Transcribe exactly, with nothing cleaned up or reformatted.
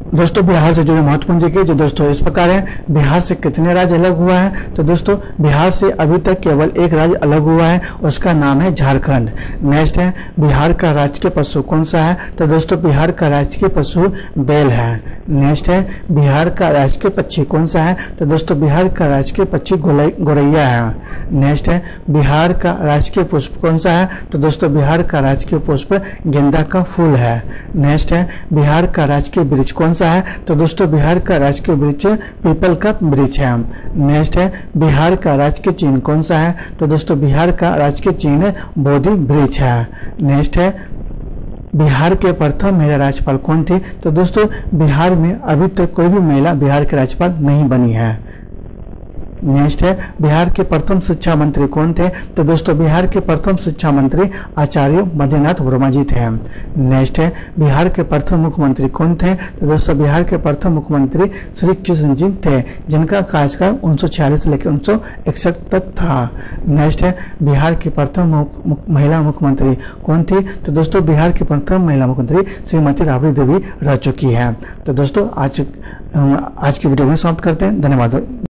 दोस्तों बिहार से जुड़े महत्वपूर्ण जी के जो दोस्तों इस प्रकार है, बिहार से कितने राज्य अलग हुआ है? तो दोस्तों बिहार से अभी तक केवल एक राज्य अलग हुआ है, उसका नाम है झारखंड। नेक्स्ट है, बिहार का राजकीय पशु कौन सा है? तो दोस्तों बिहार का राजकीय पशु बैल है। नेक्स्ट है, बिहार का राजकीय पक्षी कौन सा है? तो दोस्तों बिहार का राजकीय पक्षी गौरैया है। नेक्स्ट है, बिहार का राजकीय पुष्प कौन सा है? तो दोस्तों बिहार का राजकीय पुष्प गेंदा का फूल है। नेक्स्ट है, बिहार का राजकीय वृक्ष कौन सा है? तो दोस्तों बिहार का राजकीय वृक्ष पीपल का वृक्ष है। नेक्स्ट है, बिहार का राजकीय चिन्ह कौन सा है? तो दोस्तों बिहार का राजकीय चिन्ह बोधि वृक्ष है। नेक्स्ट है, बिहार के प्रथम महिला राज्यपाल कौन थी? तो दोस्तों बिहार में अभी तक कोई भी महिला बिहार के राज्यपाल नहीं बनी है। नेक्स्ट है, बिहार के प्रथम शिक्षा मंत्री कौन थे? तो दोस्तों बिहार के प्रथम शिक्षा मंत्री आचार्य मधुनाथ वर्मा जी थे। नेक्स्ट है, बिहार के प्रथम मुख्यमंत्री कौन थे? तो दोस्तों बिहार के प्रथम मुख्यमंत्री श्री कृष्ण जी थे, जिनका कार्यकाल उन्नीस सौ छियालीस से लेकर उन्नीस सौ इकसठ तक था। नेक्स्ट है, बिहार की प्रथम महिला मुख्यमंत्री कौन थी? तो दोस्तों बिहार की प्रथम महिला मुख्यमंत्री श्रीमती राबड़ी देवी रह चुकी है। तो दोस्तों आज आज की वीडियो में समाप्त करते हैं। धन्यवाद।